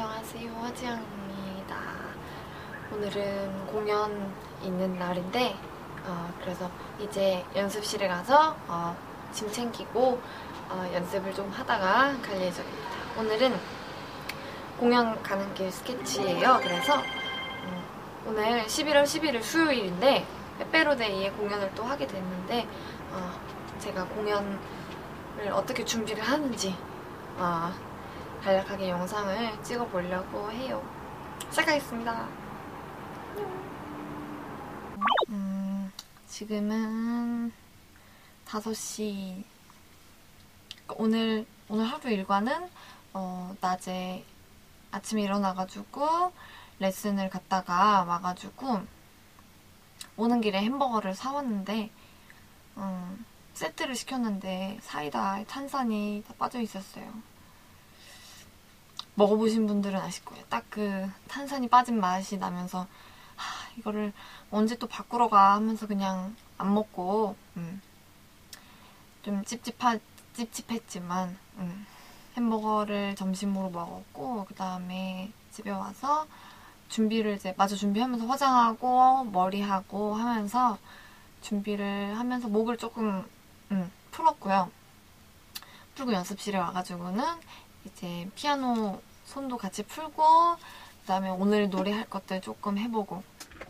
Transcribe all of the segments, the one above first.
안녕하세요, 화지영입니다. 오늘은 공연 있는 날인데 그래서 이제 연습실에 가서 짐 챙기고 연습을 좀 하다가 갈 예정입니다. 오늘은 공연 가는 길 스케치예요. 그래서 오늘 11월 11일 수요일인데 빼빼로데이에 공연을 또 하게 됐는데 제가 공연을 어떻게 준비를 하는지 간략하게 영상을 찍어보려고 해요. 시작하겠습니다. 지금은 5시. 오늘 하루 일과는 낮에 아침에 일어나가지고 레슨을 갔다가 와가지고 오는 길에 햄버거를 사왔는데 세트를 시켰는데 사이다에 탄산이 다 빠져 있었어요. 먹어보신 분들은 아실 거예요. 딱 그 탄산이 빠진 맛이 나면서 이거를 언제 또 바꾸러 가 하면서 그냥 안 먹고 좀 찝찝했지만 햄버거를 점심으로 먹었고 그 다음에 집에 와서 준비를 이제 마저 준비하면서 화장하고 머리하고 하면서 준비를 하면서 목을 조금 풀었고요. 풀고 연습실에 와가지고는 이제 피아노 손도 같이 풀고 그 다음에 오늘 노래할 것들 조금 해보고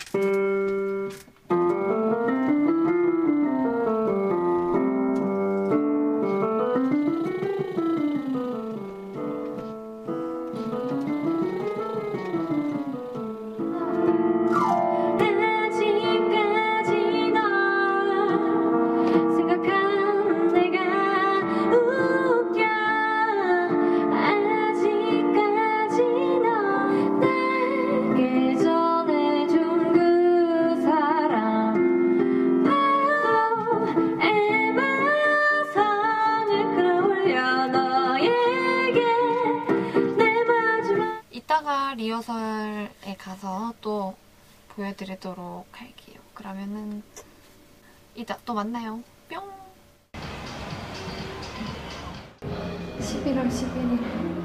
이따가 리허설에 가서 또 보여드리도록 할게요. 그러면은 이따 또 만나요. 뿅! 11월 11일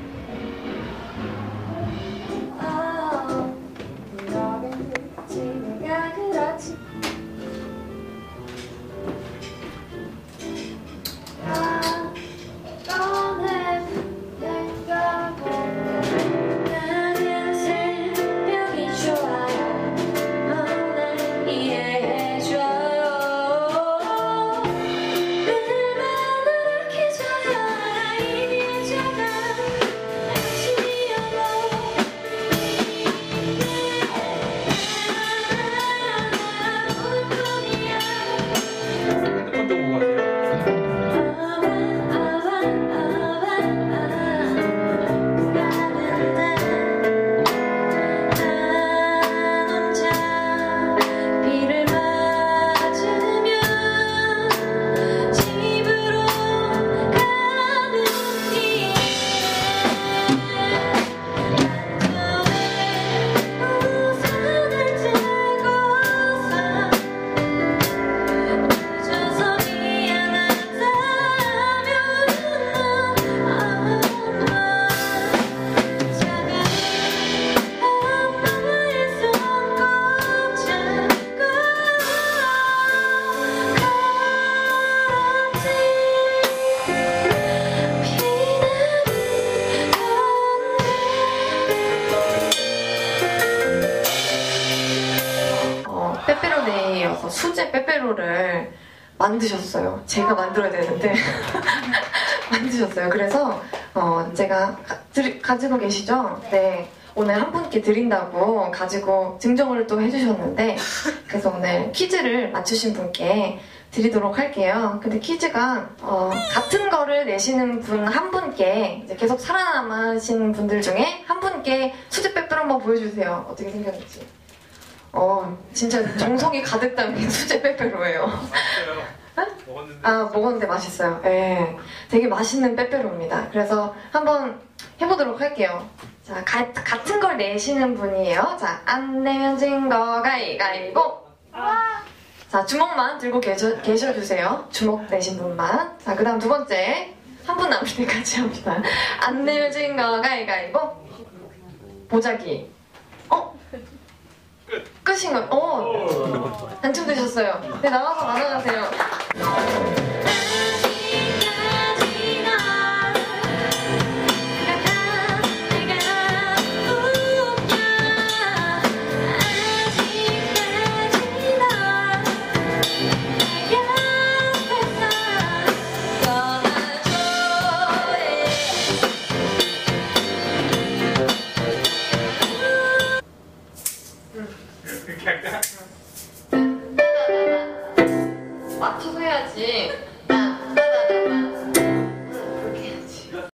빼빼로데이여서 수제 빼빼로를 만드셨어요. 제가 만들어야 되는데 만드셨어요. 그래서 제가 가지고 계시죠? 네. 오늘 한 분께 드린다고 가지고 증정을 또 해주셨는데 그래서 오늘 퀴즈를 맞추신 분께 드리도록 할게요. 근데 퀴즈가 같은 거를 내시는 분 한 분께 이제 계속 살아남으신 분들 중에 한 분께 수제 빼빼로 한번 보여주세요. 어떻게 생겼는지. 진짜 정성이 가득 담긴 수제 빼빼로예요. 먹었는데 맛있어요. 네, 되게 맛있는 빼빼로입니다. 그래서 한번 해보도록 할게요. 자, 같은 걸 내시는 분이에요. 자, 안 내면 진 거 가위가위보. 자, 주먹만 들고 계셔주세요. 주먹 내신 분만. 자, 그 다음 두 번째. 한 분 남을 때까지 합니다. 안 내면 진 거 가위가위보. 보자기. 끝인가요? 당첨되셨어요. 네, 나와서 나눠가세요.